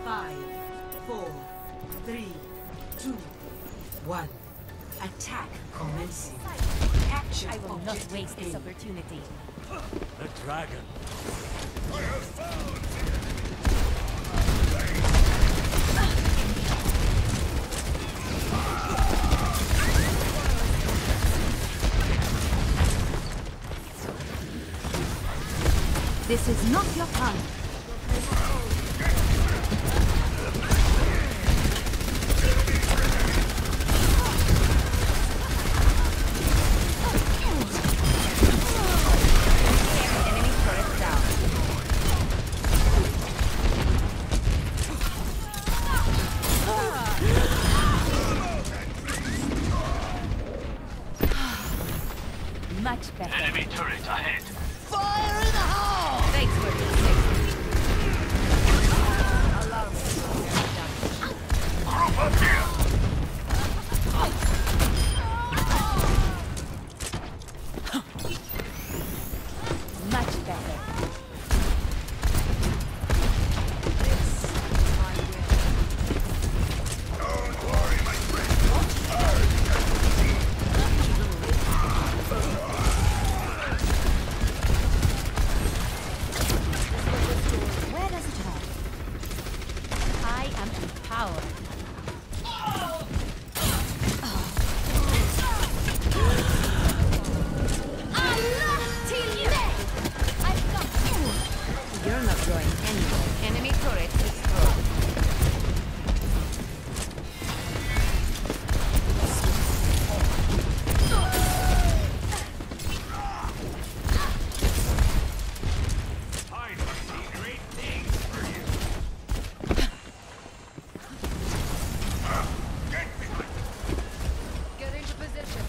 5, 4, 3, 2, 1. Attack commencing. Capture I will not objective waste this A. opportunity. The dragon. I have found This is not your time. Enemy turret down. Much better. Enemy turret ahead. fire in the hole! Thanks for the Group up here. much better. Don't worry, my friend. Where does it hurt? I am empowered. You're not going anywhere. Enemy turret destroyed. I see great things for you. Get into position.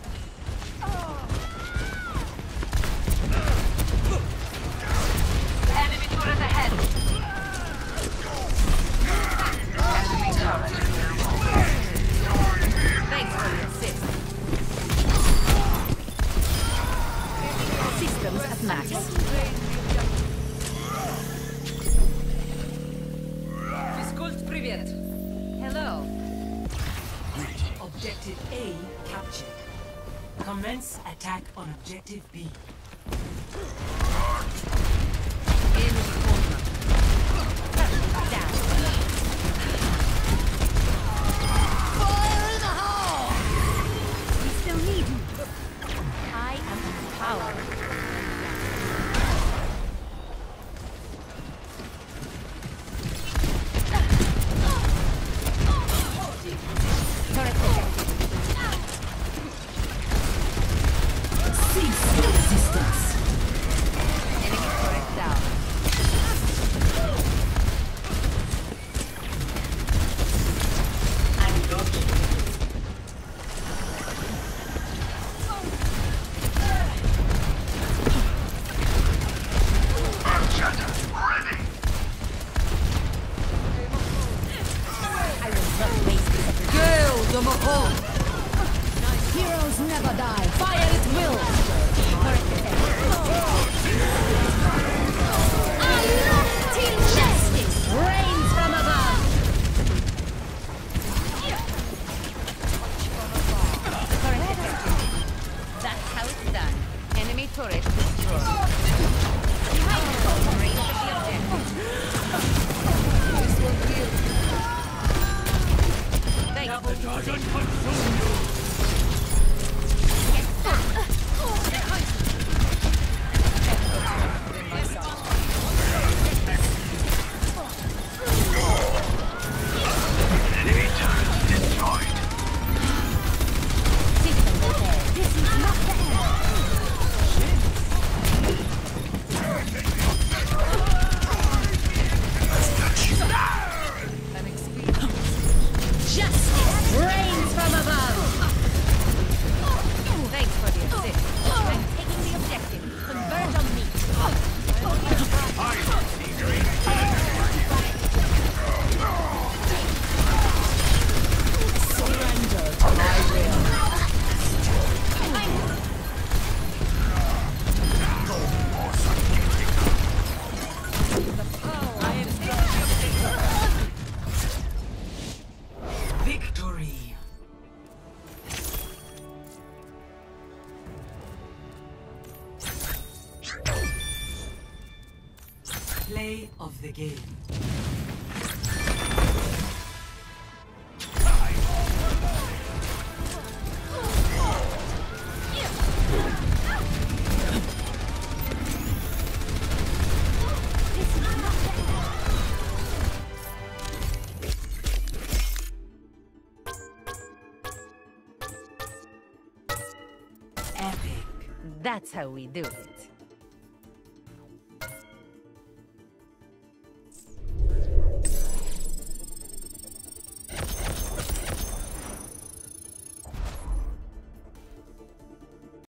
Enemy turret ahead. Enemy turret. Thanks for the assist. Systems at max. Hello. Objective A captured. Commence attack on objective B. Enemy corner. Down. Fire in the hole! We still need you. I am empowered. Turret protected. Cease resistance. Enemy turret down. I will not waste this opportunity. Heroes never die. Fire at will. Turret protected. Justice reigns from above. Turret protected. That's how it's done. Enemy turret destroyed. Behind you. Range of the objective. This will kill. Thank you. Dragon consume you. Enemy turret destroyed. System repair. This is not the end. An experience. Justice reigns from above. Thanks for the assist. I'm taking Play of the game. Epic. That's how we do it.